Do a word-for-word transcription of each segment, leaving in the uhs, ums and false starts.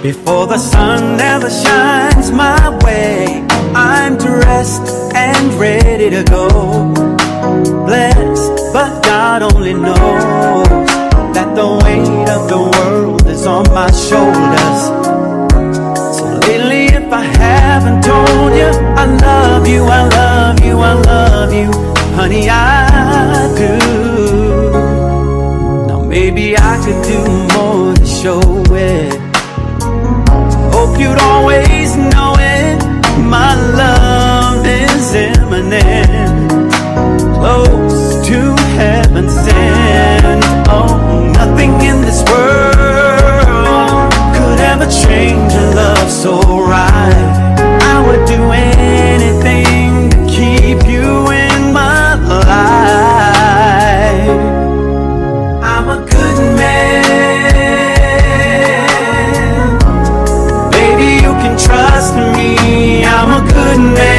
Before the sun ever shines my way, I'm dressed and ready to go. Blessed, but God only knows that the weight of the world is on my shoulders. So lately, if I haven't told you I love you, I love you, I love you, honey, I do. Now maybe I could do more to show it. Hope you'd always know it. My love is imminent, close to heaven sent. Oh, nothing in this world could ever change a love so right. I would do anything to keep you in my life. I'm a good man, baby, you can trust me. I'm a good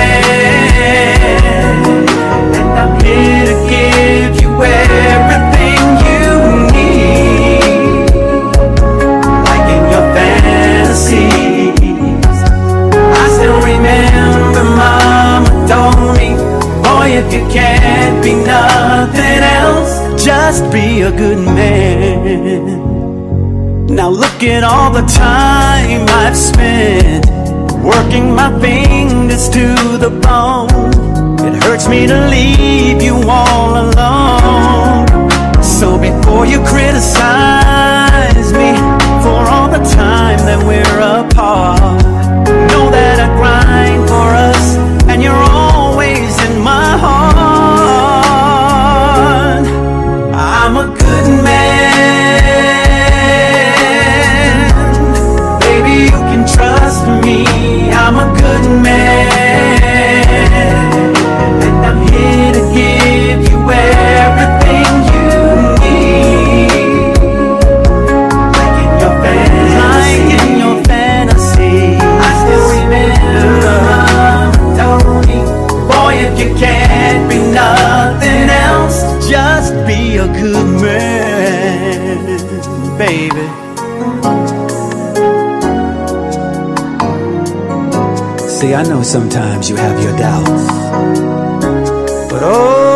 man, and I'm here to give you everything you need, like in your fantasies. I still remember Mama told me, boy, if you can't be nothing else, just be a good man. Now look at all the time I've spent working my fingers to the bone. It hurts me to leave you all alone. So before you criticize me for all the time that we're apart, know that I grind for us, and you're always in my heart. I'm a good man, baby, you can trust me. I'm a good man, and I'm here to give you everything you need, like in your fantasy. Like in your fantasy. I still remember Mama told me, boy, if you can't be nothing else, just be a good man, baby. See, I know sometimes you have your doubts, but oh,